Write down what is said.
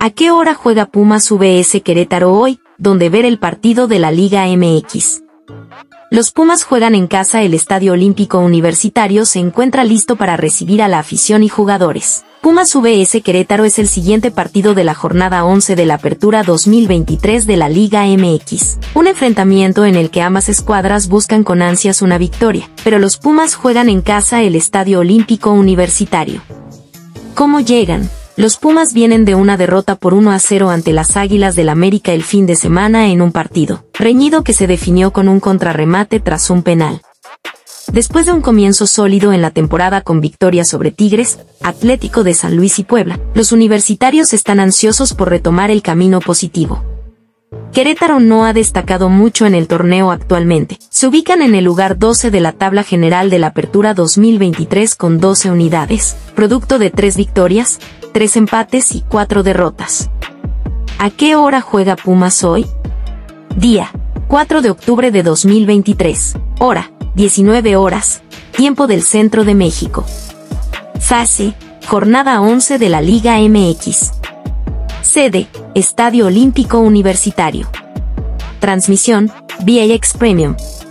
¿A qué hora juega Pumas vs Querétaro hoy, donde ver el partido de la Liga MX? Los Pumas juegan en casa. El Estadio Olímpico Universitario se encuentra listo para recibir a la afición y jugadores. Pumas vs Querétaro es el siguiente partido de la jornada 11 de la Apertura 2023 de la Liga MX. Un enfrentamiento en el que ambas escuadras buscan con ansias una victoria, pero los Pumas juegan en casa. El Estadio Olímpico Universitario. ¿Cómo llegan? Los Pumas vienen de una derrota por 1-0 ante las Águilas del América el fin de semana en un partido reñido que se definió con un contrarremate tras un penal. Después de un comienzo sólido en la temporada con victorias sobre Tigres, Atlético de San Luis y Puebla, los universitarios están ansiosos por retomar el camino positivo. Querétaro no ha destacado mucho en el torneo actualmente. Se ubican en el lugar 12 de la tabla general de la Apertura 2023 con 12 unidades, producto de 3 victorias, 3 empates y 4 derrotas. ¿A qué hora juega Pumas hoy? Día: 4 de octubre de 2023. Hora: 19 horas. Tiempo del Centro de México. Fase: Jornada 11 de la Liga MX. Sede: Estadio Olímpico Universitario. Transmisión: VIX Premium.